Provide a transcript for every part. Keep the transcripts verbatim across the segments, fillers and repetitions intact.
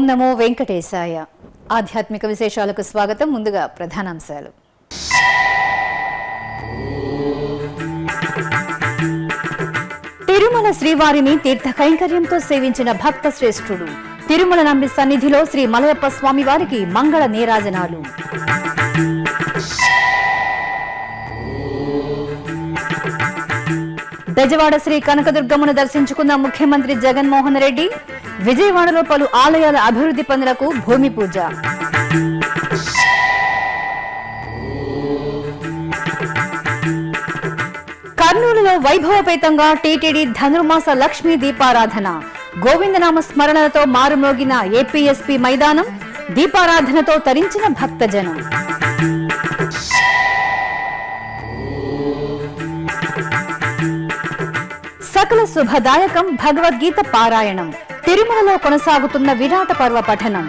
ఓం నమో వెంకటేశాయ. ఆధ్యాత్మిక విశేషాలకు స్వాగతం. ముందుగా ప్రధానాంశాలు. తిరుమల శ్రీవారిని తీర్థ కైంకర్యంతో సేవించిన భక్త శ్రేష్ఠుడు. తిరుమల నంబి సన్నిధిలో శ్రీ మలయప్ప స్వామి వారికి మంగళ నీరాజనాలు. బెజవాడ శ్రీ కనకదుర్గమ్మను దర్శించుకున్న ముఖ్యమంత్రి జగన్మోహన్ రెడ్డి. విజయవాడలో పలు ఆలయాల అభివృద్ధి పనులకు భూమి పూజ. కర్నూలులో వైభవపేతంగా టీటీడీ ధనుర్మాస లక్ష్మీ దీపారాధన. గోవిందనామ స్మరణలతో మారుమోగిన ఏపీఎస్పీ మైదానం. దీపారాధనతో తరించిన భక్తజనం. సకల శుభదాయకం భగవద్గీత పారాయణం. తిరుమలలో కొనసాగుతున్న విరాట పర్వ పఠనం.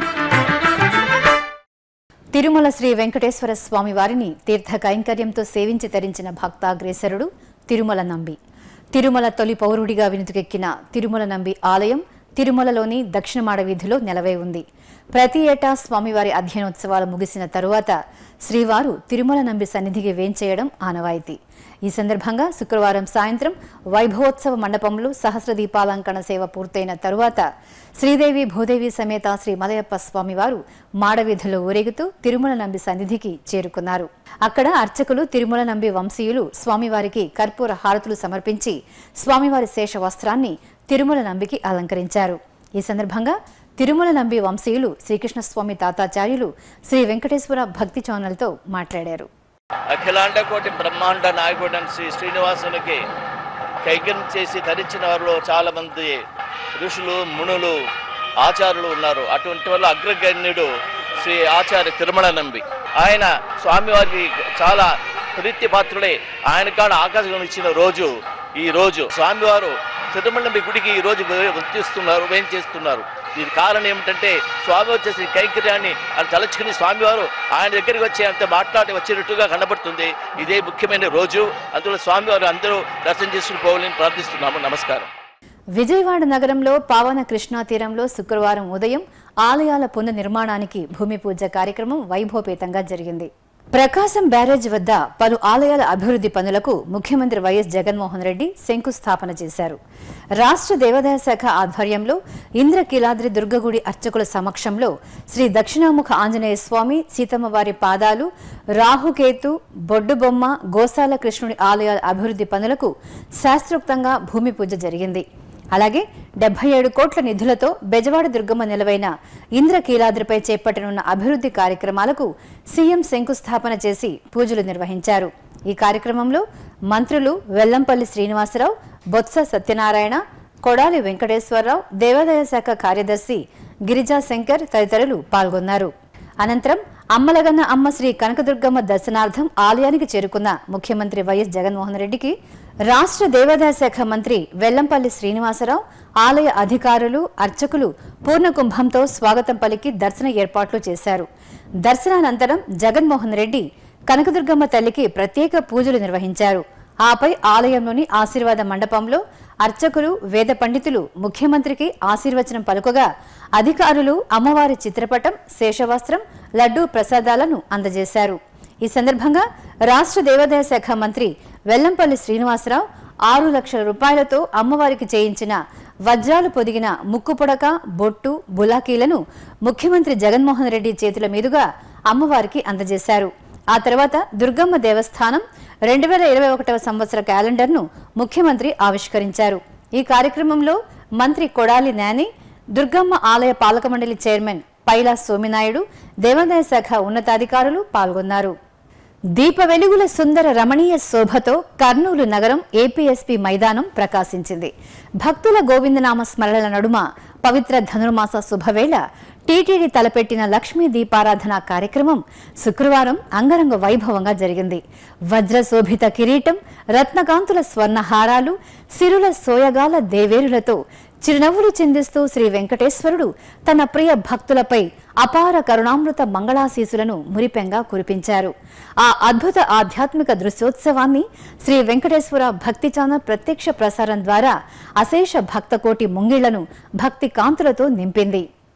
తిరుమల శ్రీ వెంకటేశ్వర స్వామి వారిని తీర్థ కైంకర్యంతో సేవించి తరించిన భక్తాగ్రేసరుడు తిరుమల నంబి. తిరుమల తొలి పౌరుడిగా వినుతుకెక్కిన తిరుమల నంబి ఆలయం తిరుమలలోని దక్షిణమాడ వీధిలో నెలవై ఉంది. ప్రతి ఏటా స్వామివారి అధ్యయనోత్సవాలు ముగిసిన తరువాత శ్రీవారు తిరుమల నంబి సన్నిధికి వేంచేయడం ఆనవాయితీ. ఈ సందర్భంగా శుక్రవారం సాయంత్రం వైభవోత్సవ మండపంలో సహస్ర దీపాలంకరణ సేవ పూర్తయిన తరువాత శ్రీదేవి భూదేవి సమేత శ్రీ మలయప్ప స్వామివారు మాడవీధిలో ఊరేగుతూ తిరుమల నంబి సన్నిధికి చేరుకున్నారు. అక్కడ అర్చకులు తిరుమల నంబి వంశీయులు స్వామివారికి కర్పూర హారతులు సమర్పించి స్వామివారి శేష వస్త్రాన్ని తిరుమల నంబికి అలంకరించారు. ఈ సందర్భంగా తిరుమల నంబి వంశీయులు శ్రీకృష్ణస్వామి తాతాచార్యులు శ్రీ వెంకటేశ్వర భక్తి ఛానల్తో మాట్లాడారు. అఖిలాండ కోటి బ్రహ్మాండ నాయకుడు శ్రీ శ్రీనివాసునికి కైంకర్యం చేసి ధరించిన వారిలో చాలా మంది ఋషులు మునులు ఆచార్యులు ఉన్నారు. అటువంటి వల్ల అగ్రగణ్యుడు శ్రీ ఆచార్య తిరుమల నంబి. ఆయన స్వామివారికి చాలా ప్రీతి పాత్రుడే. ఆయన కాడ ఆకాశం ఇచ్చిన రోజు ఈ రోజు స్వామివారు తిరుమల నంబి గుడికి ఈ రోజు వర్తిస్తున్నారు, వేం చేస్తున్నారు. దీని కారణం ఏమిటంటే స్వామి వచ్చేసి కైంకర్యాన్ని అని తలచుకుని స్వామివారు ఆయన దగ్గరికి వచ్చి అంత మాట్లాడి వచ్చినట్టుగా కనబడుతుంది. ఇదే ముఖ్యమైన రోజు. అందులో స్వామివారు అందరూ దర్శనం చేసుకుని పోవాలని ప్రార్థిస్తున్నాము. నమస్కారం. విజయవాడ నగరంలో పావన కృష్ణా తీరంలో శుక్రవారం ఉదయం ఆలయాల పునర్నిర్మాణానికి భూమి పూజ కార్యక్రమం వైభవపేతంగా జరిగింది. ప్రకాశం బ్యారేజ్ వద్ద పలు ఆలయాల అభివృద్ధి పనులకు ముఖ్యమంత్రి వైఎస్ జగన్మోహన్ రెడ్డి శంకుస్థాపన చేశారు. రాష్ట్ర దేవాదాయ శాఖ ఆధ్వర్యంలో ఇంద్రకీలాద్రి దుర్గగుడి అర్చకుల సమక్షంలో శ్రీ దక్షిణాముఖ ఆంజనేయ స్వామి, సీతమ్మవారి పాదాలు, రాహుకేతు, బొడ్డుబొమ్మ, గోశాల కృష్ణుడి ఆలయాల అభివృద్ధి పనులకు శాస్త్రోక్తంగా భూమి పూజ జరిగింది. అలాగే డెబ్బై ఏడు కోట్ల నిధులతో బెజవాడ దుర్గమ్మ నిలవైన ఇంద్రకీలాద్రిపై చేపట్టనున్న అభివృద్ధి కార్యక్రమాలకు సీఎం శంకుస్థాపన చేసి పూజలు నిర్వహించారు. ఈ కార్యక్రమంలో మంత్రులు వెల్లంపల్లి శ్రీనివాసరావు, బొత్స సత్యనారాయణ, కొడాలి వెంకటేశ్వరరావు, దేవాదాయ శాఖ కార్యదర్శి గిరిజా శంకర్ తదితరులు పాల్గొన్నారు. అనంతరం అమ్మలగన్న అమ్మ శ్రీ కనకదుర్గమ్మ దర్శనార్థం ఆలయానికి చేరుకున్న ముఖ్యమంత్రి వైఎస్ జగన్మోహన్ రెడ్డికి రాష్ట్ర దేవాదాయ శాఖ మంత్రి వెల్లంపల్లి శ్రీనివాసరావు, ఆలయ అధికారులు, అర్చకులు పూర్ణకుంభంతో స్వాగతం పలికి దర్శన ఏర్పాట్లు చేశారు. దర్శనానంతరం జగన్మోహన్ రెడ్డి కనకదుర్గమ్మ తల్లికి ప్రత్యేక పూజలు నిర్వహించారు. ఆపై ఆలయంలోని ఆశీర్వాద మండపంలో అర్చకులు, వేద పండితులు ముఖ్యమంత్రికి ఆశీర్వచనం పలుకగా అధికారులు అమ్మవారి చిత్రపటం, శేషవస్త్రం, లడ్డూ ప్రసాదాలను అందజేశారు. ఈ సందర్భంగా రాష్ట్ర దేవాదాయ శాఖ మంత్రి వెల్లంపల్లి శ్రీనివాసరావు ఆరు లక్షల రూపాయలతో అమ్మవారికి చేయించిన వజ్రాలు పొదిగిన ముక్కు పుడక, బొట్టు, బులాకీలను ముఖ్యమంత్రి జగన్మోహన్ రెడ్డి చేతుల మీదుగా అమ్మవారికి అందజేశారు. ఆ తర్వాత దుర్గమ్మ దేవస్థానం రెండు వేల ఇరవై ఒకటవ సంవత్సర క్యాలెండర్ను ముఖ్యమంత్రి ఆవిష్కరించారు. ఈ కార్యక్రమంలో మంత్రి కొడాలి నాని, దుర్గమ్మ ఆలయ పాలక మండలి చైర్మన్ పైలా సోమినాయుడు, దేవాదాయ శాఖ ఉన్నతాధికారులు పాల్గొన్నారు. దీప వెలుగుల సుందర రమణీయ శోభతో కర్నూలు నగరం ఏపీఎస్పీ మైదానం ప్రకాశించింది. భక్తుల గోవిందనామ స్మరణల నడుమ పవిత్ర ధనుర్మాస శుభవేళ టీటీడీ తలపెట్టిన లక్ష్మీ దీపారాధన కార్యక్రమం శుక్రవారం అంగరంగ వైభవంగా జరిగింది. వజ్రశోభిత కిరీటం, రత్నకాంతుల స్వర్ణహారాలు, సిరుల సోయగాల దేవేరులతో చిరునవ్వులు చిందిస్తూ శ్రీ వెంకటేశ్వరుడు తన ప్రియ భక్తులపై అపార కరుణామృత మంగళాశీసులను మురిపెంగా కురిపించారు. ఆ అద్భుత ఆధ్యాత్మిక దృశ్యోత్సవాన్ని శ్రీ వెంకటేశ్వర భక్తి ఛానల్ ప్రత్యక్ష ప్రసారం ద్వారా అశేష భక్తకోటి ముంగిళ్లను భక్తి కాంతులతో నింపింది.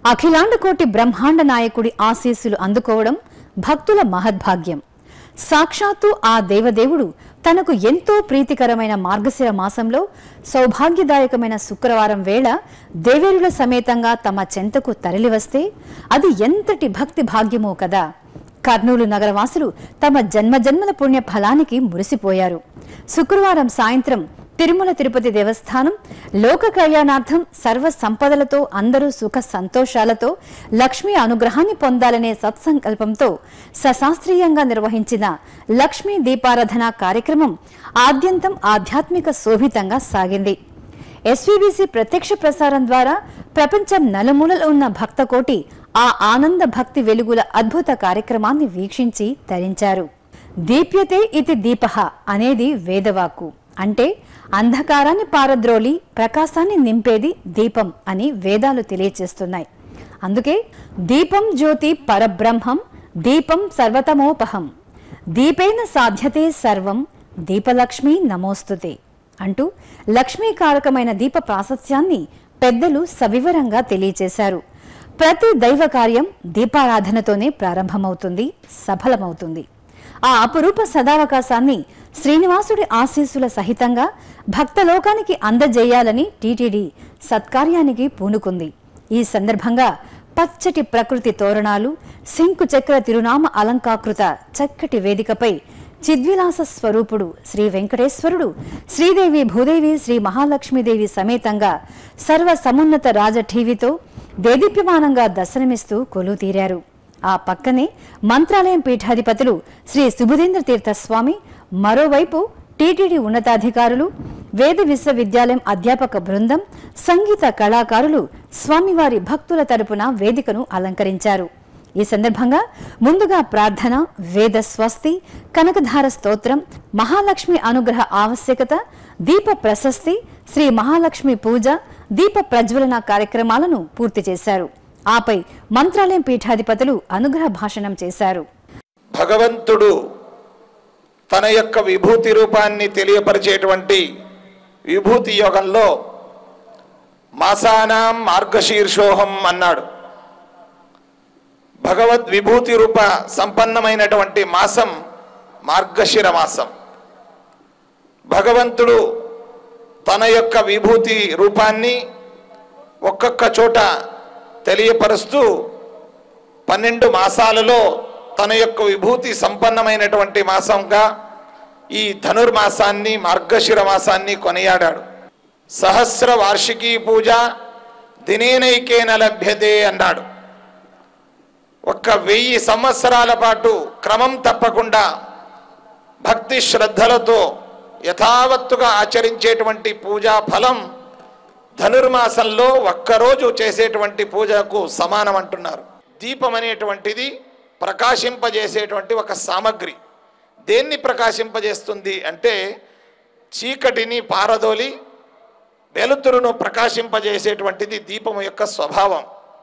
అఖిలాండ కోటి బ్రహ్మాండ నాయకుడి ఆశీస్సులు అందుకోవడం భక్తుల మహద్భాగ్యం. సాక్షాత్తు ఆ దేవదేవుడు తనకు ఎంతో ప్రీతికరమైన మార్గశిర మాసంలో సౌభాగ్యదాయకమైన శుక్రవారం వేళ దేవేరుల సమేతంగా తమ చెంతకు తరలివస్తే అది ఎంతటి భక్తి భాగ్యమో కదా. కర్నూలు నగరవాసులు తమ జన్మజన్మల పుణ్య ఫలానికి మురిసిపోయారు. శుక్రవారం సాయంత్రం తిరుమల తిరుపతి దేవస్థానం లోక కళ్యాణార్థం సర్వ సంపదలతో అందరూ సుఖ సంతోషాలతో లక్ష్మీ అనుగ్రహాన్ని పొందాలనే సత్సంకల్పంతో సశాస్త్రీయంగా నిర్వహించిన లక్ష్మీ దీపారాధన కార్యక్రమం ఆద్యంతం ఆధ్యాత్మిక శోభితంగా సాగింది. ఎస్వీబీసీ ప్రత్యక్ష ప్రసారం ద్వారా ప్రపంచం నలుమూలలో ఉన్న భక్తకోటి ఆ ఆనంద భక్తి వెలుగుల అద్భుత కార్యక్రమాన్ని వీక్షించి తరించారు. దీప్యతే ఇతి దీపః అనేది వేదవాక్కు. అంటే అంధకారాన్ని పారద్రోలి ప్రకాశాన్ని నింపేది దీపం అని వేదాలు తెలియచేస్తున్నాయి. అందుకే దీపం జ్యోతి పరబ్రహ్మం దీపం సర్వతమోపహం దీపేన సాధ్యతే సర్వం దీపలక్ష్మి నమోస్తుతే అంటూ లక్ష్మీకారకమైన దీప ప్రాశస్త్యాన్ని పెద్దలు సవివరంగా తెలియచేశారు. ప్రతి దైవ కార్యం దీపారాధనతోనే ప్రారంభమవుతుంది, సఫలమవుతుంది. ఆ అపురూప సదావకాశాన్ని శ్రీనివాసుడి ఆశీస్సుల సహితంగా భక్తలోకానికి అందజేయాలని టీటీడీ సత్కార్యానికి పూనుకుంది. ఈ సందర్భంగా పచ్చటి ప్రకృతి తోరణాలు, శంకు చక్ర తిరునామ అలంకాకృత చక్కటి వేదికపై చిద్విలాస స్వరూపుడు శ్రీ వెంకటేశ్వరుడు శ్రీదేవి భూదేవి శ్రీ మహాలక్ష్మీదేవి సమేతంగా సర్వ సమున్నత రాజఠీవితో దేదీప్యమానంగా దర్శనమిస్తూ కొలువుతీరారు. ఆ పక్కనే మంత్రాలయం పీఠాధిపతులు శ్రీ సుబుధేంద్ర తీర్థస్వామి, మరోవైపు టీటీడీ ఉన్నతాధికారులు, వేద విశ్వవిద్యాలయం అధ్యాపక బృందం, సంగీత కళాకారులు స్వామివారి భక్తుల తరపున వేదికను అలంకరించారు. ఈ సందర్భంగా ముందుగా ప్రార్థన, వేద స్వస్తి, కనకధార స్తోత్రం, మహాలక్ష్మి అనుగ్రహ ఆవశ్యకత, దీప ప్రశస్తి, శ్రీ మహాలక్ష్మి పూజ, దీప ప్రజ్వలన కార్యక్రమాలను పూర్తి చేశారు. ఆపై మంత్రాలయం పీఠాధిపతులు అనుగ్రహ భాషణం చేశారు. భగవంతుడు తన యొక్క విభూతి రూపాన్ని తెలియపరిచేటువంటి విభూతి యోగంలో మాసానాం మార్గశీర్షోహం అన్నాడు. భగవద్ విభూతి రూప సంపన్నమైనటువంటి మాసం మార్గశిర మాసం. భగవంతుడు తన యొక్క విభూతి రూపాన్ని ఒక్కొక్క చోట తెలియపరుస్తూ పన్నెండు మాసాలలో తన యొక్క విభూతి సంపన్నమైనటువంటి మాసంగా ఈ ధనుర్మాసాన్ని మార్గశిర మాసాన్ని కొనియాడాడు. సహస్ర వార్షికీ పూజ దినేనైకేన లభ్యతే అన్నాడు. ఒక్క వెయ్యి సంవత్సరాల పాటు క్రమం తప్పకుండా భక్తి శ్రద్ధలతో యథావత్తుగా ఆచరించేటువంటి పూజా ఫలం ధనుర్మాసంలో ఒక్కరోజు చేసేటువంటి పూజకు సమానం అంటున్నారు. దీపం అనేటువంటిది ప్రకాశింపజేసేటువంటి ఒక సామగ్రి. దేన్ని ప్రకాశింపజేస్తుంది అంటే చీకటిని పారదోలి వెలుతురును ప్రకాశింపజేసేటువంటిది దీపం యొక్క స్వభావం.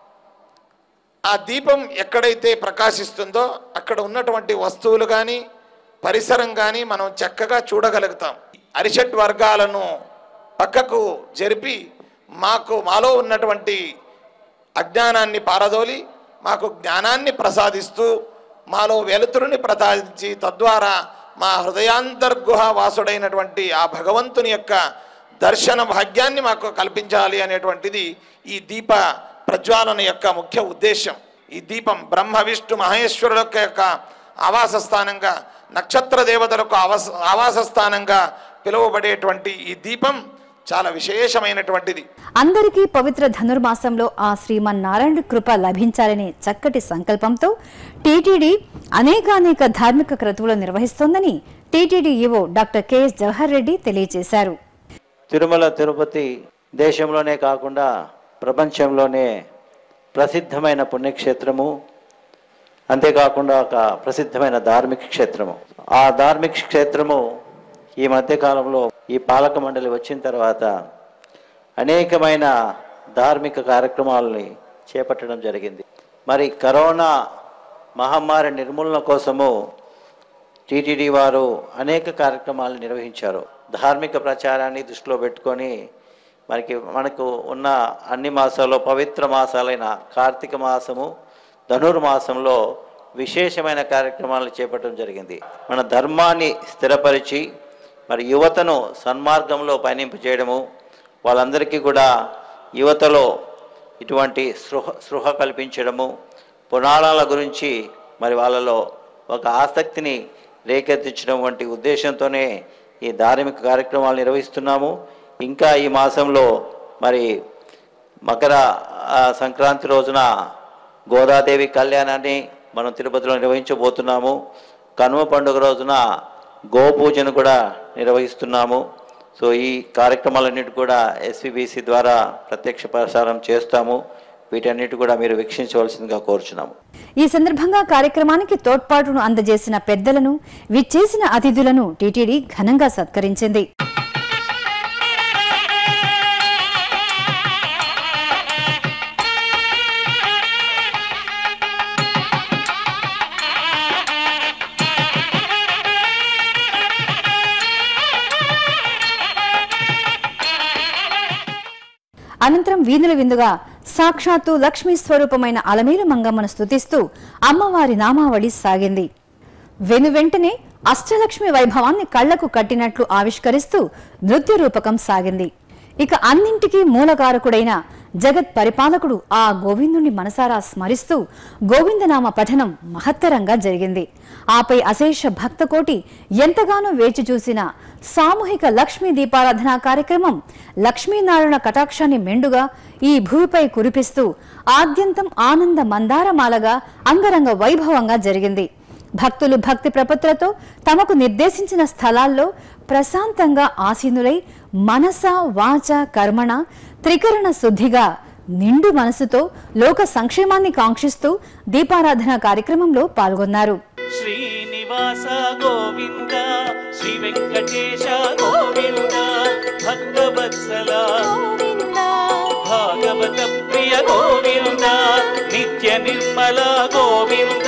ఆ దీపం ఎక్కడైతే ప్రకాశిస్తుందో అక్కడ ఉన్నటువంటి వస్తువులు కానీ పరిసరం కానీ మనం చక్కగా చూడగలుగుతాం. అరిషట్ వర్గాలను పక్కకు జరిపి మాకు మాలో ఉన్నటువంటి అజ్ఞానాన్ని పారదోలి మాకు జ్ఞానాన్ని ప్రసాదిస్తూ మాలో వెలుతురుని ప్రసాదించి తద్వారా మా హృదయాంతర్గుహ వాసుడైనటువంటి ఆ భగవంతుని యొక్క దర్శన భాగ్యాన్ని మాకు కల్పించాలి అనేటువంటిది ఈ దీప ప్రజ్వాలన యొక్క ముఖ్య ఉద్దేశం. ఈ దీపం బ్రహ్మ విష్ణు మహేశ్వరుల యొక్క ఆవాస స్థానంగా, నక్షత్ర దేవతలకు ఆవాస ఆవాస స్థానంగా పిలువబడేటువంటి ఈ దీపం చాలా విశేషమైనటువంటిది. అందరికీ పవిత్ర ధనుర్మాసంలో ఆ శ్రీమన్నారాయణ కృప లభించాలనే చక్కటి సంకల్పంతో టీటీడీ అనేకానేక ధార్మిక క్రతువులు నిర్వహిస్తోందని TTD EO doctor KS Jawahar Reddy తెలియజేశారు. తిరుమల తిరుపతి దేశంలోనే కాకుండా ప్రపంచంలోనే ప్రసిద్ధమైన పుణ్యక్షేత్రము, అంతేకాకుండా ఒక ప్రసిద్ధమైన ధార్మిక క్షేత్రము. ఆ ధార్మిక క్షేత్రము ఈ మధ్యకాలంలో ఈ పాలక మండలి వచ్చిన తర్వాత అనేకమైన ధార్మిక కార్యక్రమాలని చేపట్టడం జరిగింది. మరి కరోనా మహమ్మారి నిర్మూలన కోసము టీటీడీ వారు అనేక కార్యక్రమాలు నిర్వహించారు. ధార్మిక ప్రచారాన్ని దృష్టిలో పెట్టుకొని మనకి మనకు ఉన్న అన్ని మాసాల్లో పవిత్ర మాసాలైన కార్తీక మాసము, ధనుర్మాసంలో విశేషమైన కార్యక్రమాలను చేపట్టడం జరిగింది. మన ధర్మాన్ని స్థిరపరిచి మరి యువతను సన్మార్గంలో పయనింపు చేయడము, వాళ్ళందరికీ కూడా యువతలో ఇటువంటి సృహ సృహ కల్పించడము, పురాణాల గురించి మరి వాళ్ళలో ఒక ఆసక్తిని రేకెత్తించడం వంటి ఉద్దేశంతోనే ఈ ధార్మిక కార్యక్రమాలు నిర్వహిస్తున్నాము. ఇంకా ఈ మాసంలో మరి మకర సంక్రాంతి రోజున గోదాదేవి కళ్యాణాన్ని మనం తిరుపతిలో నిర్వహించబోతున్నాము. కనుమ పండుగ రోజున గోపూజను కూడా నిర్వహిస్తున్నాము. సో ఈ కార్యక్రమాలన్నిటి కూడా ఎస్విబిసి ద్వారా ప్రత్యక్ష ప్రసారం చేస్తాము. వీటన్నిటి కూడా మీరు వీక్షించవలసిందిగా కోరుచున్నాము. ఈ సందర్భంగా కార్యక్రమానికి తోడ్పాటును అందజేసిన పెద్దలను, విచ్చేసిన అతిథులను టీటీడీ ఘనంగా సత్కరించింది. అనంతరం వీధుల విందుగా సాక్షాత్తు లక్ష్మీ స్వరూపమైన అలమేలు మంగమ్మను స్తుతిస్తూ అమ్మవారి నామావళి సాగింది. వెను వెంటనే అష్టలక్ష్మి వైభవాన్ని కళ్లకు కట్టినట్లు ఆవిష్కరిస్తూ నృత్య రూపకం సాగింది. ఇక అన్నింటికీ మూలకారకుడైన జగత్ పరిపాలకుడు ఆ గోవిందుని మనసారా స్మరిస్తూ గోవిందనామ పఠనం మహత్తరంగా జరిగింది. ఆపై అశేష భక్తకోటి ఎంతగానో వేచి చూసిన సామూహిక లక్ష్మీ దీపారాధన కార్యక్రమం లక్ష్మీనారాయణ కటాక్షాన్ని మెండుగా ఈ భూమిపై కురిపిస్తూ ఆద్యంతం ఆనంద మందారమాలగా అంగరంగ వైభవంగా జరిగింది. భక్తులు భక్తి ప్రపత్తులతో తమకు నిర్దేశించిన స్థలాల్లో ప్రశాంతంగా ఆసీనులై మనస వాచ కర్మణ త్రికరణ శుద్ధిగా నిండు మనసుతో లోక సంక్షేమాన్ని కాంక్షిస్తూ దీపారాధన కార్యక్రమంలో పాల్గొన్నారు. శ్రీనివాస గోవింద, శ్రీ వెంకటేశ గోవింద, భక్తవత్సల గోవింద, భాగవత ప్రియ గోవింద, నిత్య నిర్మల గోవింద,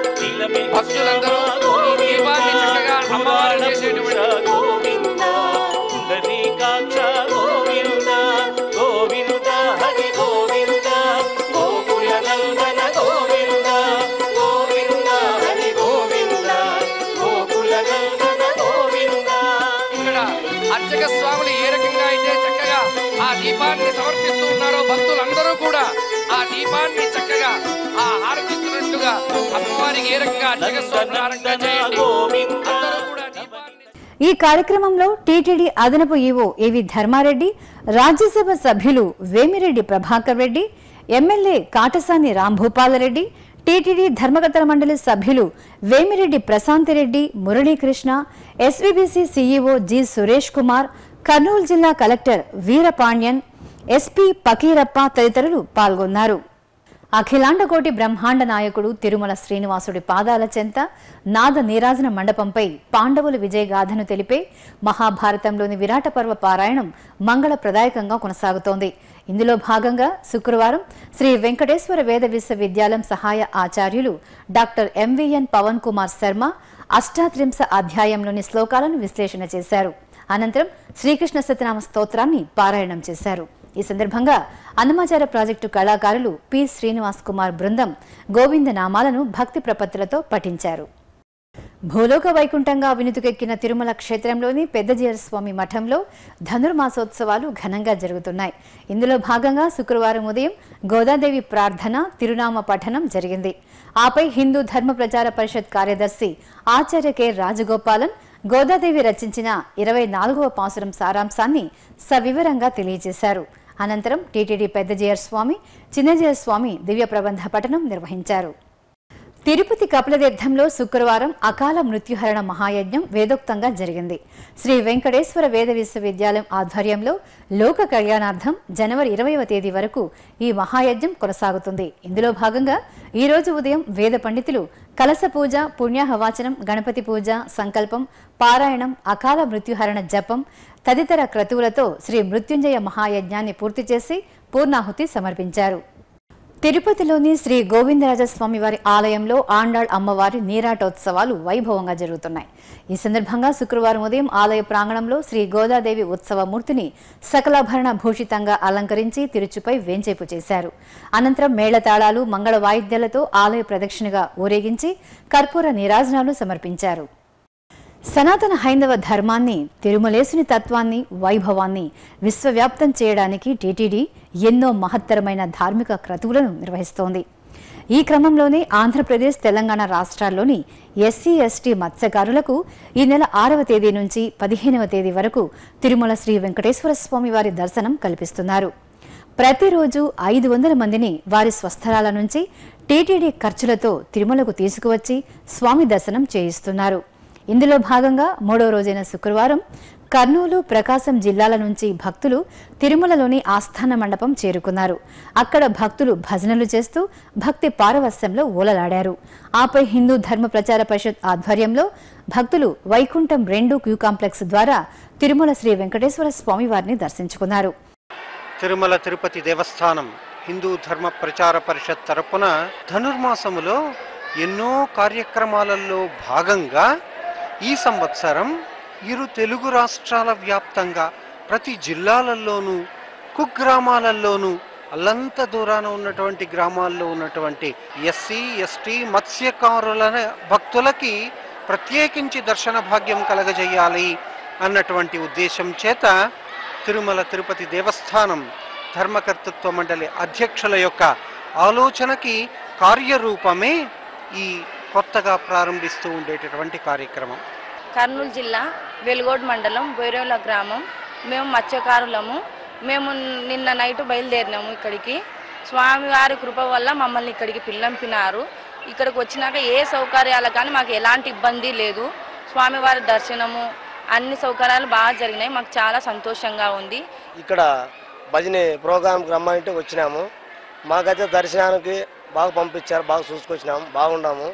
భక్తులందరూ దీపాన్ని చక్కగా అమ్మవారు చేసేటువంటి గోవింద, పుండరీకాక్ష గోవింద, గోవింద హరి గోవింద, గోకుల నందన గోవింద, గోవింద హరి గోవింద, గోకుల నందన గోవింద. ఇక్కడ అర్చక స్వాములు ఏ రకంగా అయితే చక్కగా ఆ దీపాన్ని సమర్పిస్తూ ఉన్నారో భక్తులందరూ కూడా ఆ దీపాన్ని చక్కగా ఆ హారతిస్తున్నట్టుగా అమ్మవారికి ఏ రకంగా అర్చక స్వాములు ఆరాధన చేయండి. అందరూ కూడా దీపాన్ని. ఈ కార్యక్రమంలో టీటీడీ అదనపు ఈవో ఏవి ధర్మారెడ్డి, రాజ్యసభ సభ్యులు వేమిరెడ్డి ప్రభాకర్ రెడ్డి, ఎమ్మెల్యే కాటసాని రాంభూపాలరెడ్డి, టీటీడీ ధర్మకర్తల మండలి సభ్యులు Vemireddy Prashanthi Reddy, Muralikrishna, SVBC CEO G Suresh Kumar, Kurnool జిల్లా కలెక్టర్ వీరపాండ్యన్, ఎస్పీ పకీరప్ప తదితరులు పాల్గొన్నారు. అఖిలాండకోటి బ్రహ్మాండ నాయకుడు తిరుమల శ్రీనివాసుడి పాదాల చెంత నాద నీరాజన మండపంపై పాండవుల విజయగాథను తెలిపే మహాభారతంలోని విరాట పర్వ పారాయణం మంగళప్రదాయకంగా కొనసాగుతోంది. ఇందులో భాగంగా శుక్రవారం శ్రీ వెంకటేశ్వర వేద విశ్వవిద్యాలయం సహాయ ఆచార్యులు డాక్టర్ ఎంవీఎన్ పవన్ కుమార్ శర్మ అష్టాత్రింశ అధ్యాయంలోని శ్లోకాలను విశ్లేషణ చేశారు. అనంతరం శ్రీకృష్ణ సత్యనామ స్తోత్రాన్ని పారాయణం చేశారు. ఈ సందర్భంగా అన్నమాచార ప్రాజెక్టు కళాకారులు పి శ్రీనివాస్ కుమార్ బృందం గోవింద నామాలను భక్తి ప్రపత్తులతో పఠించారు. భూలోక వైకుంఠంగా వినుతుకెక్కిన తిరుమల క్షేత్రంలోని పెద్దజీయర్ స్వామి మఠంలో ధనుర్మాసోత్సవాలు ఘనంగా జరుగుతున్నాయి. ఇందులో భాగంగా శుక్రవారం ఉదయం గోదాదేవి ప్రార్థన, తిరునామ పఠనం జరిగింది. ఆపై హిందూ ధర్మ ప్రచార పరిషత్ కార్యదర్శి ఆచార్య కె రాజగోపాలన్ గోదాదేవి రచించిన ఇరవై నాలుగవ పాసురం సారాంశాన్ని సవివరంగా తెలియజేశారు. అనంతరం టీటీడీ పెద్దజీయర్ స్వామి, చిన్నజీయర్ స్వామి దివ్య ప్రబంధ పఠనం నిర్వహించారు. తిరుపతి కపిలతీర్థంలో శుక్రవారం అకాల మృత్యుహరణ మహాయజ్ఞం వేదోక్తంగా జరిగింది. శ్రీ వెంకటేశ్వర వేద విశ్వవిద్యాలయం ఆధ్వర్యంలో లోక కళ్యాణార్థం జనవరి ఇరవైవ తేదీ వరకు ఈ మహాయజ్ఞం కొనసాగుతుంది. ఇందులో భాగంగా ఈ రోజు ఉదయం వేద పండితులు కలశ పూజ, పుణ్యాహవాచనం, గణపతి పూజ, సంకల్పం, పారాయణం, అకాల మృత్యుహరణ జపం తదితర క్రతువులతో శ్రీ మృత్యుంజయ మహాయజ్ఞాన్ని పూర్తి చేసి పూర్ణాహుతి సమర్పించారు. తిరుపతిలోని శ్రీ గోవిందరాజస్వామి వారి ఆలయంలో ఆండాళ్ అమ్మవారి నీరాటోత్సవాలు వైభవంగా జరుగుతున్నాయి. ఈ సందర్భంగా శుక్రవారం ఉదయం ఆలయ ప్రాంగణంలో శ్రీ గోదాదేవి ఉత్సవమూర్తిని సకలాభరణ భూషితంగా అలంకరించి తిరుచుపై వేంచేపు చేశారు. అనంతరం మేళతాళాలు, మంగళ వాయిద్యాలతో ఆలయ ప్రదక్షిణగా ఊరేగించి కర్పూర నీరాజనాలు సమర్పించారు. సనాతన హైందవ ధర్మాన్ని, తిరుమలేసుని తత్వాన్ని, వైభవాన్ని విశ్వవ్యాప్తం చేయడానికి టీటీడీ ఎన్నో మహత్తరమైన ధార్మిక క్రతువులను నిర్వహిస్తోంది. ఈ క్రమంలోనే ఆంధ్రప్రదేశ్, తెలంగాణ రాష్ట్రాల్లోని ఎస్సీ ఎస్టీ మత్స్యకారులకు ఈ నెల ఆరవ తేదీ నుంచి పదిహేనవ తేదీ వరకు తిరుమల శ్రీ వెంకటేశ్వర స్వామి వారి దర్శనం కల్పిస్తున్నారు. ప్రతిరోజు ఐదు వందల మందిని వారి స్వస్థలాల నుంచి టీటీడీ ఖర్చులతో తిరుమలకు తీసుకువచ్చి స్వామి దర్శనం చేయిస్తున్నారు. ఇందులో భాగంగా మూడో రోజైన శుక్రవారం కర్నూలు, ప్రకాశం జిల్లాల నుంచి భక్తులు తిరుమలలోని ఆస్థాన మండపం చేరుకున్నారు. అక్కడ భక్తులు భజనలు చేస్తూ భక్తి పారవస్యంలో ఓలలాడారు. ఆపై హిందూ ధర్మ ప్రచార పరిషత్ ఆధ్వర్యంలో భక్తులు వైకుంఠం రెండు క్యూ కాంప్లెక్స్ ద్వారా తిరుమల శ్రీ వెంకటేశ్వర స్వామి వారిని దర్శించుకున్నారు. తిరుమల తిరుపతి దేవస్థానం హిందూ ధర్మ ప్రచార పరిషత్ తరపున ధనుర్మాసములో ఎన్నో కార్యక్రమాలలో భాగంగా ఈ సంవత్సరం ఇరు తెలుగు రాష్ట్రాల వ్యాప్తంగా ప్రతి జిల్లాలలోనూ, కుగ్రామాలలోనూ, అల్లంత దూరాన ఉన్నటువంటి గ్రామాల్లో ఉన్నటువంటి ఎస్సీ ఎస్టీ మత్స్యకారుల భక్తులకి ప్రత్యేకించి దర్శన భాగ్యం కలగజేయాలి అన్నటువంటి ఉద్దేశం చేత తిరుమల తిరుపతి దేవస్థానం ధర్మకర్తృత్వ మండలి అధ్యక్షుల యొక్క ఆలోచనకి కార్యరూపమే ఈ కొత్తగా ప్రారంభిస్తూ ఉండేటటువంటి కార్యక్రమం. కర్నూలు జిల్లా వెలుగోడ్ మండలం బొయిరేవుల గ్రామం. మేము మత్స్యకారులము. మేము నిన్న నైట్ బయలుదేరినాము ఇక్కడికి. స్వామివారి కృప వల్ల మమ్మల్ని ఇక్కడికి పిల్లంపినారు. ఇక్కడికి వచ్చినాక ఏ సౌకర్యాలు కానీ మాకు ఎలాంటి ఇబ్బంది లేదు. స్వామివారి దర్శనము అన్ని సౌకర్యాలు బాగా జరిగినాయి. మాకు చాలా సంతోషంగా ఉంది. ఇక్కడ భజన ప్రోగ్రాంకి రమ్మంటే వచ్చినాము. మాకైతే దర్శనానికి బాగా పంపించారు, బాగా చూసుకొచ్చినాము, బాగున్నాము.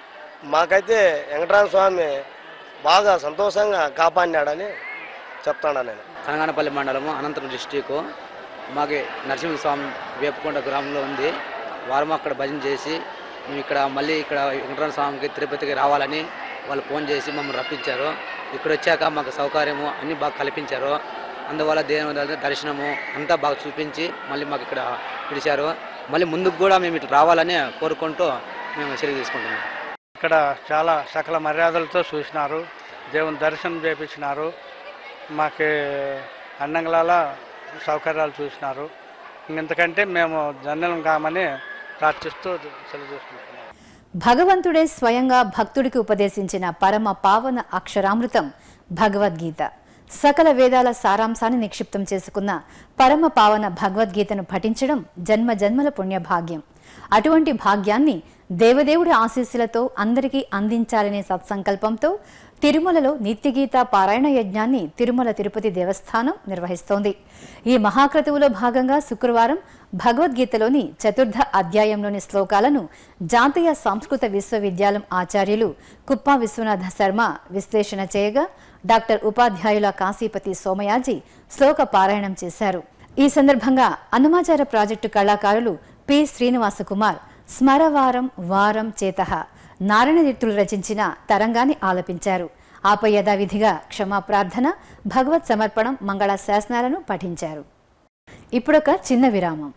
మాకైతే వెంకటరామ స్వామి బాగా సంతోషంగా కాపాడినాడని చెప్తాను నేను. కనగానపల్లి మండలము, అనంతపురం డిస్టిక్. మాకు నరసింహస్వామి వేపకొండ గ్రామంలో ఉంది. వారు అక్కడ భజన చేసి మేము ఇక్కడ మళ్ళీ ఇక్కడ వెంకటరామ స్వామికి తిరుపతికి రావాలని వాళ్ళు ఫోన్ చేసి మమ్మల్ని రప్పించారు. ఇక్కడ వచ్చాక మాకు సౌకర్యము అన్నీ బాగా కల్పించారు. అందువల్ల దేవుని దర్శనము అంతా బాగా చూపించి మళ్ళీ మాకు ఇక్కడ పిలిచారు. మళ్ళీ ముందుకు కూడా మేము ఇట్లా రావాలని కోరుకుంటూ మేము చర్య తీసుకుంటున్నాం. ఇక్కడ చాలా సకల మర్యాదలతో చూసినారు, దేవుని దర్శనం చేపించినారు. మాకు అన్నంగళాల సౌకర్యాలు చూసినారు. ఇంతకంటే మేము ధన్యం కామని ప్రార్థిస్తూ సెలవు చేసుకుంటున్నాం. భగవంతుడే స్వయంగా భక్తుడికి ఉపదేశించిన పరమ పావన అక్షరామృతం భగవద్గీత. సకల వేదాల సారాంశాన్ని నిక్షిప్తం చేసుకున్న పరమ పావన భగవద్గీతను పఠించడం జన్మ జన్మల పుణ్యభాగ్యం. అటువంటి భాగ్యాన్ని దేవదేవుడి ఆశీస్సులతో అందరికీ అందించాలనే సత్సంకల్పంతో తిరుమలలో నిత్యగీత పారాయణ యజ్ఞాన్ని తిరుమల తిరుపతి దేవస్థానం నిర్వహిస్తోంది. ఈ మహాక్రతువులో భాగంగా శుక్రవారం భగవద్గీతలోని చతుర్థ అధ్యాయంలోని శ్లోకాలను జాతీయ సంస్కృత విశ్వవిద్యాలయం ఆచార్యులు కుప్పా విశ్వనాథ శర్మ విశ్లేషణ చేయగా డాక్టర్ ఉపాధ్యాయుల కాశీపతి సోమయాజీ శ్లోక పారాయణం చేశారు. ఈ సందర్భంగా అన్నమాచార ప్రాజెక్టు కళాకారులు పి శ్రీనివాస కుమార్ స్మరవారం వారం చేతః నారాయణతీర్థులు రచించిన తరంగాన్ని ఆలపించారు. ఆపై యథావిధిగా క్షమాప్రార్థన, భగవత్ సమర్పణం, మంగళ శాసనాలను పఠించారు. ఇప్పుడొక చిన్న విరామం.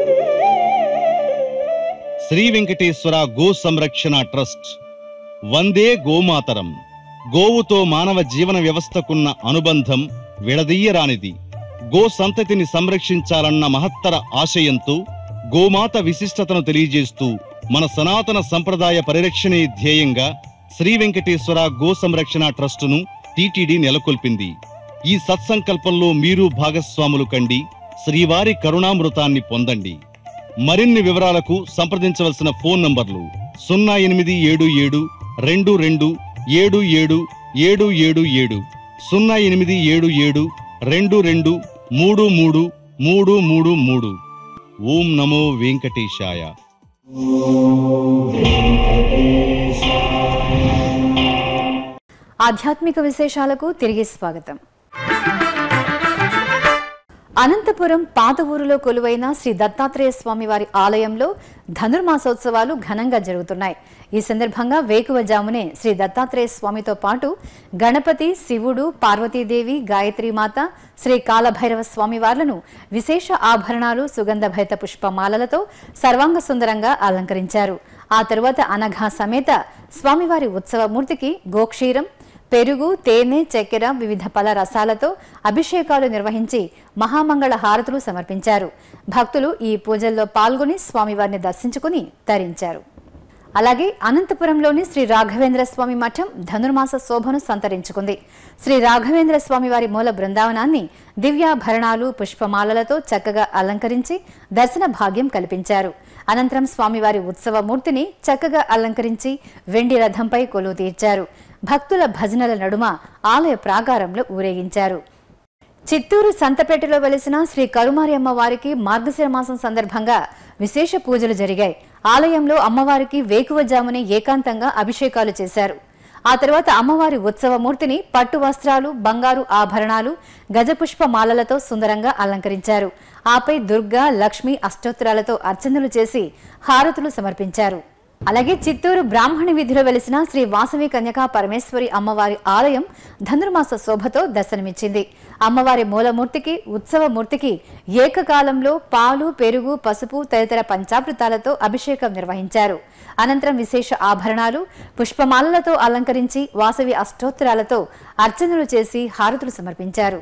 శ్రీ వెంకటేశ్వర గో సంరక్షణ ట్రస్ట్ వందే గోమాతరం. గోవుతో మానవ జీవన వ్యవస్థకున్న అనుబంధం విడదీయరానిది. గో సంతతిని సంరక్షించాలన్న మహత్తర ఆశయంతో గోమాత విశిష్టతను తెలియజేస్తూ మన సనాతన సంప్రదాయ పరిరక్షణే ధ్యేయంగా శ్రీ వెంకటేశ్వర గో సంరక్షణ ట్రస్టును టీటీడీ నెలకొల్పింది. ఈ సత్సంకల్పంలో మీరు భాగస్వాములు కండి, శ్రీవారి కరుణామృతాన్ని పొందండి. మరిన్ని వివరాలకు సంప్రదించవలసిన ఫోన్ నంబర్లు సున్నా ఎనిమిది ఏడు ఏడు రెండు రెండు ఏడు ఏడు ఏడు ఏడు ఏడు, సున్నా ఎనిమిది ఏడు ఏడు రెండు రెండు మూడు మూడు మూడు మూడు మూడు. ఓం నమో వెంకటేశాయ. ఆధ్యాత్మిక విశేషాలకు తిరిగి స్వాగతం. అనంతపురం పాత ఊరులో కొలువైన శ్రీ దత్తాత్రేయ స్వామి వారి ఆలయంలో ధనుర్మాసోత్సవాలు ఘనంగా జరుగుతున్నాయి. ఈ సందర్భంగా వేకువజామునే శ్రీ దత్తాత్రేయ స్వామితో పాటు గణపతి, శివుడు, పార్వతీదేవి, గాయత్రీమాత, శ్రీ కాలభైరవ స్వామి వార్లను విశేష ఆభరణాలు, సుగంధభరిత పుష్పమాలలతో సర్వాంగ సుందరంగా అలంకరించారు. ఆ తరువాత అనఘా సమేత స్వామివారి ఉత్సవమూర్తికి గోక్షీరం, పెరుగు, తేనె, చక్కెర, వివిధ పల రసాలతో అభిషేకాలు నిర్వహించి మహామంగళ హారతులు సమర్పించారు. భక్తులు ఈ పూజల్లో పాల్గొని స్వామివారిని దర్శించుకుని తరించారు. అలాగే అనంతపురంలోని శ్రీ రాఘవేంద్ర స్వామి మఠం ధనుర్మాస శోభను సంతరించుకుంది. శ్రీ రాఘవేంద్ర స్వామి వారి మూల బృందావనాన్ని దివ్యాభరణాలు, పుష్పమాలలతో చక్కగా అలంకరించి దర్శన భాగ్యం కల్పించారు. అనంతరం స్వామివారి ఉత్సవమూర్తిని చక్కగా అలంకరించి వెండి రథంపై కొలువు తీర్చారు. భక్తుల భజనల నడుమ ఆలయ ప్రాకారంలో ఊరేగించారు. చిత్తూరు సంతపేటలో వెలిసిన శ్రీ కరుమారి అమ్మవారికి మార్గశిర మాసం సందర్భంగా విశేష పూజలు జరిగాయి. ఆలయంలో అమ్మవారికి వేకువజామునే ఏకాంతంగా అభిషేకాలు చేశారు. ఆ తర్వాత అమ్మవారి ఉత్సవమూర్తిని పట్టు వస్త్రాలు, బంగారు ఆభరణాలు, గజపుష్ప మాలలతో సుందరంగా అలంకరించారు. ఆపై దుర్గా, లక్ష్మి అష్టోత్తరాలతో అర్చనలు చేసి హారతులు సమర్పించారు. అలాగే చిత్తూరు బ్రాహ్మణి వీధిలో వెలిసిన శ్రీ వాసవి కన్యకా పరమేశ్వరి అమ్మవారి ఆలయం ధనుర్మాస శోభతో దర్శనమిచ్చింది. అమ్మవారి మూలమూర్తికి, ఉత్సవమూర్తికి ఏకకాలంలో పాలు, పెరుగు, పసుపు తదితర పంచామృతాలతో అభిషేకం నిర్వహించారు. అనంతరం విశేష ఆభరణాలు, పుష్పమాలలతో అలంకరించి వాసవి అష్టోత్తరాలతో అర్చనలు చేసి హారతులు సమర్పించారు.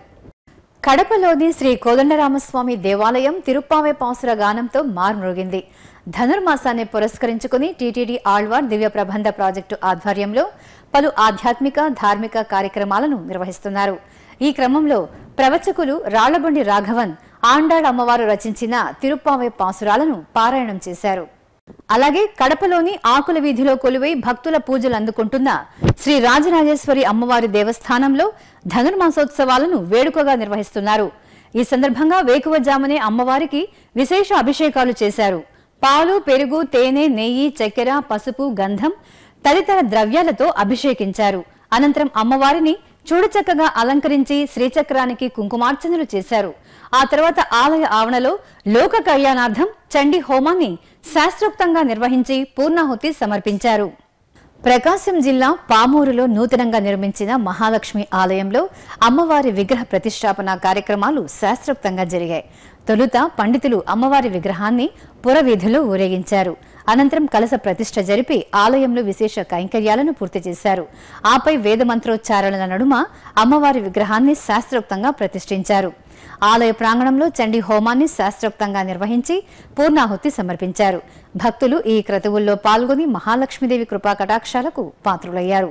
కడపలోని శ్రీ కోదండరామస్వామి దేవాలయం తిరుప్పావై పాసుర గానంతో మార్మోగింది. ధనుర్మాసాన్ని పురస్కరించుకుని టీటీడీ ఆళ్వార్ దివ్య ప్రబంధ ప్రాజెక్టు ఆధ్వర్యంలో పలు ఆధ్యాత్మిక, ధార్మిక కార్యక్రమాలను నిర్వహిస్తున్నారు. ఈ క్రమంలో ప్రవచకులు రాళ్లబండి రాఘవన్ ఆండాళ్ అమ్మవారు రచించిన తిరుప్పావై పాసురాలను పారాయణం చేశారు. అలాగే కడపలోని ఆకుల వీధిలో కొలువై భక్తుల పూజలు అందుకుంటున్న శ్రీ రాజరాజేశ్వరి అమ్మవారి దేవస్థానంలో ధనుర్మాసోత్సవాలను వేడుకగా నిర్వహిస్తున్నారు. ఈ సందర్భంగా వేకువజామునే అమ్మవారికి విశేష అభిషేకాలు చేశారు. పాలు, పెరుగు, తేనె, నెయ్యి, చక్కెర, పసుపు, గంధం తదితర ద్రవ్యాలతో అభిషేకించారు. అనంతరం అమ్మవారిని చూడచక్కగా అలంకరించి శ్రీచక్రానికి కుంకుమార్చనలు చేశారు. ఆ తర్వాత ఆలయ ఆవరణలో లోక కళ్యాణార్థం చండీ హోమాన్ని శాస్త్రోక్తంగా నిర్వహించి పూర్ణాహుతి సమర్పించారు. ప్రకాశం జిల్లా పామూరులో నూతనంగా నిర్మించిన మహాలక్ష్మి ఆలయంలో అమ్మవారి విగ్రహ ప్రతిష్టాపన కార్యక్రమాలు శాస్త్రోక్తంగా జరిగాయి. తొలుత పండితులు అమ్మవారి విగ్రహాన్ని పురవీధిలో ఊరేగించారు. అనంతరం కలశ ప్రతిష్ఠ జరిపి ఆలయంలో విశేష కైంకర్యాలను పూర్తి చేశారు. ఆపై వేదమంత్రోచ్చారణల నడుమ అమ్మవారి విగ్రహాన్ని శాస్త్రోక్తంగా ప్రతిష్ఠించారు. ఆలయ ప్రాంగణంలో చండీ హోమాన్ని శాస్త్రోక్తంగా నిర్వహించి పూర్ణాహుతి సమర్పించారు. భక్తులు ఈ క్రతువుల్లో పాల్గొని మహాలక్ష్మీదేవి కృపా కటాక్షాలకు పాత్రులయ్యారు.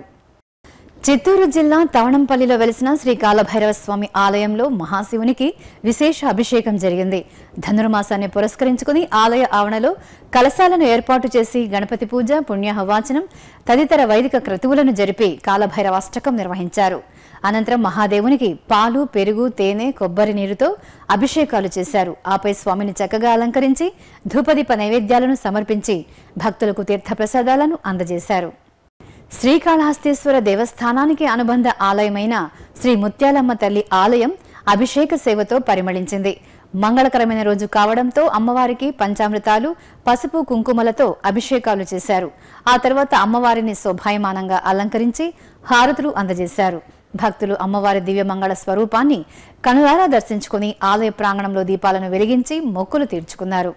చిత్తూరు జిల్లా తవణంపల్లిలో వెలిసిన శ్రీ కాలభైరవ స్వామి ఆలయంలో మహాశివునికి విశేష అభిషేకం జరిగింది. ధనుర్మాసాన్ని పురస్కరించుకుని ఆలయ ఆవరణలో కలశాలను ఏర్పాటు చేసి గణపతి పూజ, పుణ్యాహవాచనం తదితర వైదిక క్రతువులను జరిపి కాలభైరవ అష్టకం నిర్వహించారు. అనంతరం మహాదేవునికి పాలు, పెరుగు, తేనె, కొబ్బరి నీరుతో అభిషేకాలు చేశారు. ఆపై స్వామిని చక్కగా అలంకరించి ధూపదీప నైవేద్యాలను సమర్పించి భక్తులకు తీర్థప్రసాదాలను అందజేశారు. శ్రీకాళహస్తీశ్వర దేవస్థానానికి అనుబంధ ఆలయమైన శ్రీ ముత్యాలమ్మ తల్లి ఆలయం అభిషేక సేవతో పరిమళించింది. మంగళకరమైన రోజు కావడంతో అమ్మవారికి పంచామృతాలు, పసుపు, కుంకుమలతో అభిషేకాలు చేశారు. ఆ తర్వాత అమ్మవారిని శోభాయమానంగా అలంకరించి హారతులు అందజేశారు. భక్తులు అమ్మవారి దివ్యమంగళ స్వరూపాన్ని కనులారా దర్శించుకుని ఆలయ ప్రాంగణంలో దీపాలను వెలిగించి మొక్కులు తీర్చుకున్నారు.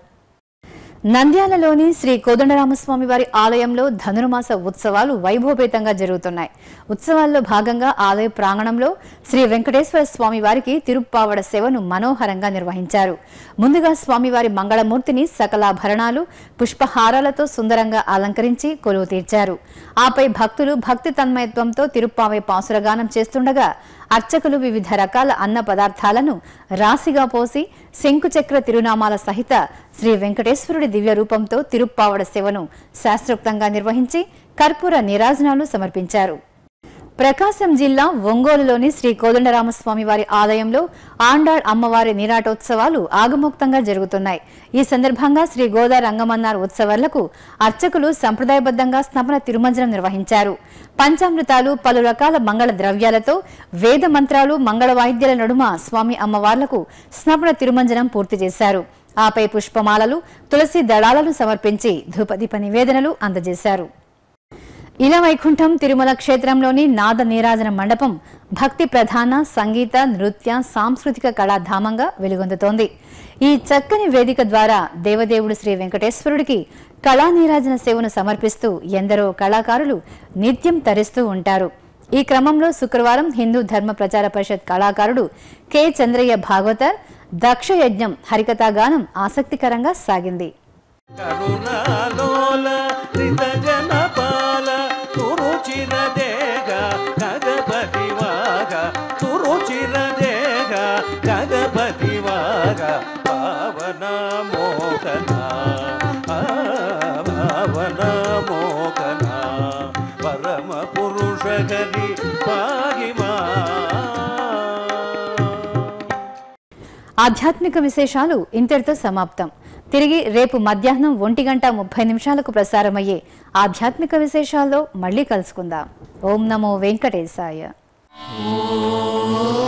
నంద్యాలలోని శ్రీ కోదండరామస్వామి వారి ఆలయంలో ధనుర్మాస ఉత్సవాలు వైభవపేతంగా జరుగుతున్నాయి. ఉత్సవాల్లో భాగంగా ఆలయ ప్రాంగణంలో శ్రీ వెంకటేశ్వర స్వామి వారికి తిరుప్పావడ సేవను మనోహరంగా నిర్వహించారు. ముందుగా స్వామివారి మంగళమూర్తిని సకలాభరణాలు, పుష్పహారాలతో సుందరంగా అలంకరించి కొలువు తీర్చారు. ఆపై భక్తులు భక్తి తన్మయత్వంతో తిరుప్పావై పాసురగానం చేస్తుండగా అర్చకులు వివిధ రకాల అన్న పదార్థాలను రాశిగా పోసి శంకుచక్ర తిరునామాల సహిత శ్రీ వెంకటేశ్వరుడి దివ్య రూపంతో తిరుప్పావడ సేవను శాస్త్రోక్తంగా నిర్వహించి కర్పూర నీరాజనాలు సమర్పించారు. ప్రకాశం జిల్లా ఒంగోలులోని శ్రీ కోదండరామస్వామి వారి ఆలయంలో ఆండాళ్ అమ్మవారి నీరాటోత్సవాలు ఆగమోక్తంగా జరుగుతున్నాయి. ఈ సందర్భంగా శ్రీ గోదా రంగమన్నార్ ఉత్సవాలకు అర్చకులు సంప్రదాయబద్ధంగా స్నపన తిరుమంజనం నిర్వహించారు. పంచామృతాలు, పలు రకాల మంగళ ద్రవ్యాలతో వేద మంత్రాలు, మంగళ వాయిద్యాల నడుమ స్వామి అమ్మవార్లకు స్నపన తిరుమంజనం పూర్తి చేశారు. ఆపై పుష్పమాలలు, తులసి దళాలను సమర్పించి ధూపదీప నివేదనలు అందజేశారు. ఇలవైకుంఠం తిరుమల క్షేత్రంలోని నాద నీరాజన మండపం భక్తి ప్రధాన సంగీత, నృత్య, సాంస్కృతిక కళాధామంగా వెలుగొందుతోంది. ఈ చక్కని వేదిక ద్వారా దేవదేవుడు శ్రీ వెంకటేశ్వరుడికి కళా నీరాజన సేవను సమర్పిస్తూ ఎందరో కళాకారులు నిత్యం తరిస్తూ ఉంటారు. ఈ క్రమంలో శుక్రవారం హిందూ ధర్మ ప్రచార పరిషత్ కళాకారుడు కె చంద్రయ్య భాగవతర్ దక్ష యజ్ఞం హరికథాగానం ఆసక్తికరంగా సాగింది. కరుణాలోల త్రితజనపాల తురుచిరదేగ గగపతివాగ తురుచిరదేగ గగపతివాగ పావన మోకన పావన మోకన పరమ పురుష హరి పాహిమా. ఆధ్యాత్మిక విశేషాలు ఇంతటితో సమాప్తం. తిరిగి రేపు మధ్యాహ్నం ఒంటి గంట ముప్పై నిమిషాలకు ప్రసారమయ్యే ఆధ్యాత్మిక విశేషాల్లో మళ్ళీ కలుసుకుందాం. ఓం నమో వెంకటేశాయ.